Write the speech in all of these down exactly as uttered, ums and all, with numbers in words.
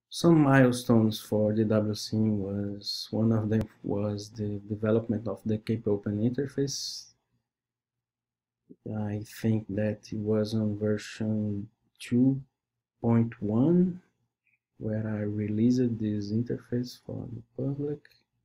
Some milestones for the D W S I M was one of them was the development of the Cape Open interface. I think that it was on version two point one where I released this interface for the public.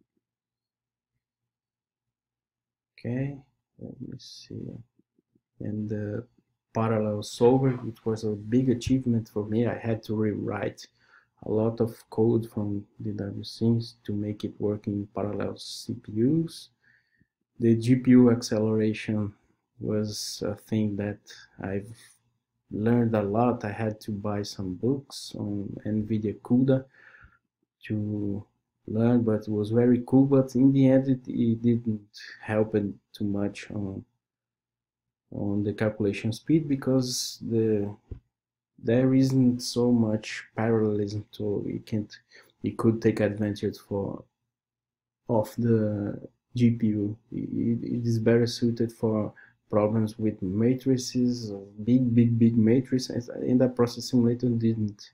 Okay, let me see. And the parallel solver, it was a big achievement for me. I had to rewrite a lot of code from the D W S I M to make it work in parallel C P Us. The G P U acceleration was a thing that I've learned a lot. I had to buy some books on NVIDIA CUDA to learn, but it was very cool. But in the end, it, it didn't help it too much on on the calculation speed because the there isn't so much parallelism, so it can't it could take advantage for of the G P U. It, it is better suited for problems with matrices, big big big matrices, and the process simulator didn't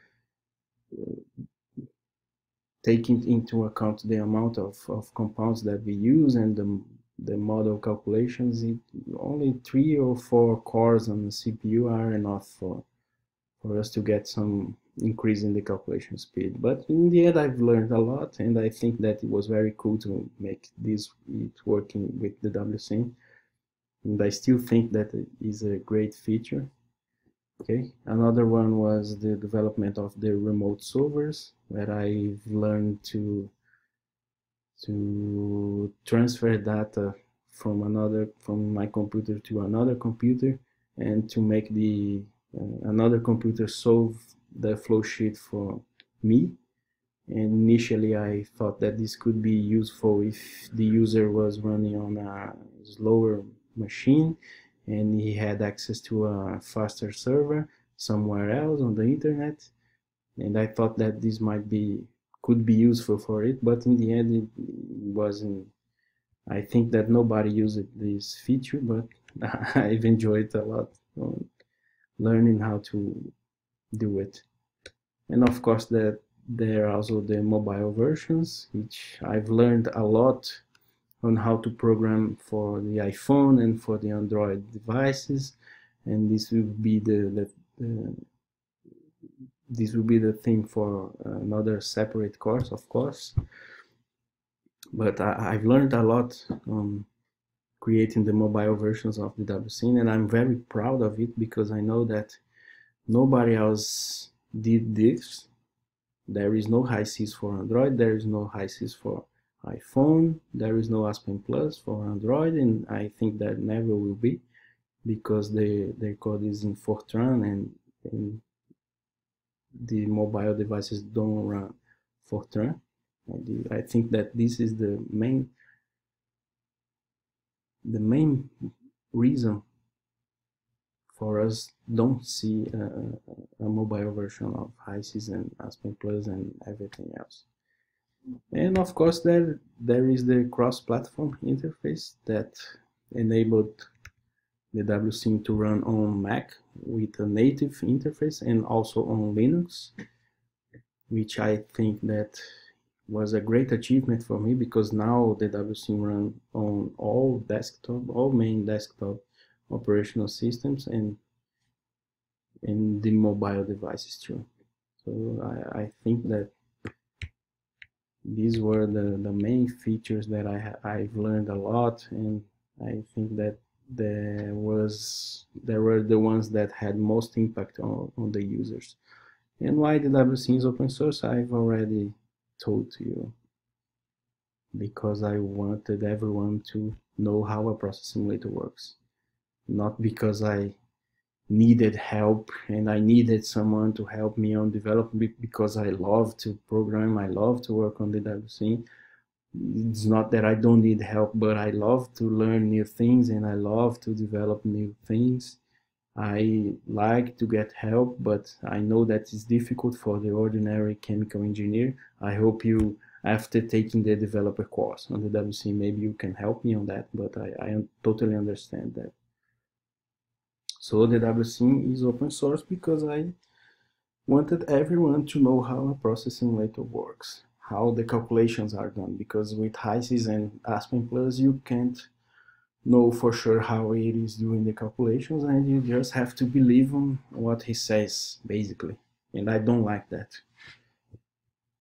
take into account the amount of, of compounds that we use and the, the model calculations. It, only three or four cores on the C P U are enough for for us to get some increase in the calculation speed. But in the end, I've learned a lot, and I think that it was very cool to make this it working with the D W S I M. And I still think that it is a great feature. Okay, another one was the development of the remote solvers, where I've learned to to transfer data from another from my computer to another computer, and to make the uh, another computer solve the flow sheet for me. And initially I thought that this could be useful if the user was running on a slower machine and he had access to a faster server somewhere else on the internet, and I thought that this might be could be useful for it, but in the end it wasn't. I think that nobody used this feature, but I've enjoyed it a lot on learning how to do it. And of course that there are also the mobile versions, which I've learned a lot on how to program for the iPhone and for the Android devices, and this will be the, the uh, this will be the thing for another separate course, of course. But I, I've learned a lot on creating the mobile versions of the D W S I M, and I'm very proud of it because I know that nobody else did this. There is no high C I S for Android, there is no high C I S for iPhone, there is no Aspen Plus for Android, and I think that never will be because the their code is in Fortran, and, and the mobile devices don't run Fortran. I think that this is the main the main reason for us don't see a, a mobile version of high C I S and Aspen Plus and everything else. And of course there there is the cross-platform interface that enabled the D W S I M to run on Mac with a native interface and also on Linux, which I think that was a great achievement for me because now the D W S I M run on all desktop, all main desktop operational systems and in the mobile devices too. So I, I think that these were the, the main features that I I've learned a lot, and I think that there was there were the ones that had most impact on, on the users. And why the D W S I M is open source, I've already told to you, because I wanted everyone to know how a process simulator works, not because I needed help and I needed someone to help me on development, because I love to program, I love to work on the D W S I M. It's not that I don't need help, but I love to learn new things and I love to develop new things. I like to get help, but I know that it's difficult for the ordinary chemical engineer. I hope you, after taking the developer course on the D W S I M, maybe you can help me on that, but I, I totally understand that. So the D W S I M is open source because I wanted everyone to know how a process simulator works, how the calculations are done, because with HYSYS and Aspen Plus you can't know for sure how it is doing the calculations, and you just have to believe on what he says, basically. And I don't like that.